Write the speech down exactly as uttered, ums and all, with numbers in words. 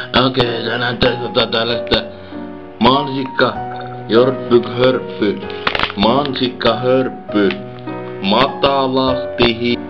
Okei, tänään testataan tällaista mansikka jorppyk hörppy. Mansikka hörppy. Matalasti hi...